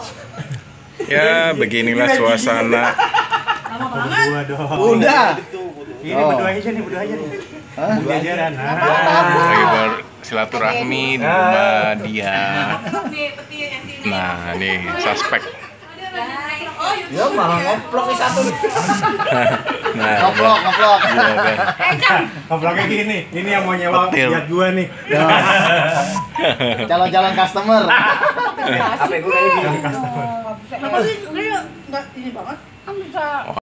Ya, beginilah suasana. Lama banget. Udah. Ini berdua aja nih. Jajaran. Lagi bersilaturahmi di rumah dia. Nah, nih suspek. Ya malah ngoplok satu. Nah, Ngoplok. iya kan. Ngoploknya gini. Ini yang mau nyewa Petir. lihat gua nih. Calon-calon customer. Apa gue kayak gini customer. Kenapa sih? Nggak ini banget. Kan bisa